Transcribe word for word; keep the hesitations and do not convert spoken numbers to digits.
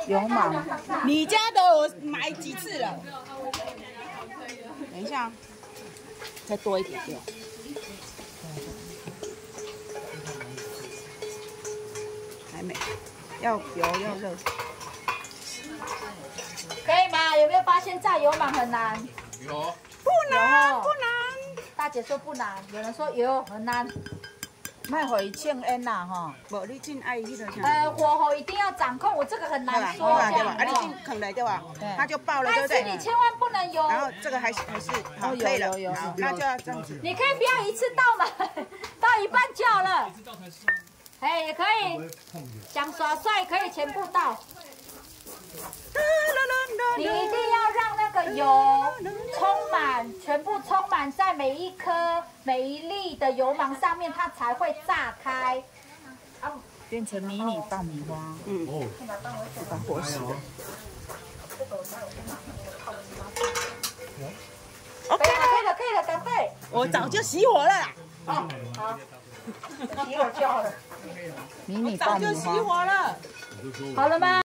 油芒，你家的我买几次了？等一下，再多一点点。还没，要油要热。 可以吗？有没有发现炸油芒很难？ 有。 不难不难。 大姐说不难，有人说油很难。 卖回庆恩啦吼，无你进爱迄个啥？ 呃，火候一定要掌控，我这个很难说， 对吧？啊，你进坑来对吧？它就爆了，对不对？ 但是你千万不能油。 然后这个还是还是好，可以了，好，那就要这样子。 你可以不要一次倒满，倒一半就好了。哎，也可以，想耍帅可以全部倒。你一定要让那个油充满，全部充满在每一颗、每一粒的油芒上面，它才会炸开。啊， 变成迷你爆米花。嗯哦，把火熄了。OK， 可以了，可以了，赶快。 我早就熄火了啦。 哦，好，熄火就好了。 迷你爆米花。早就熄火了。 好了吗？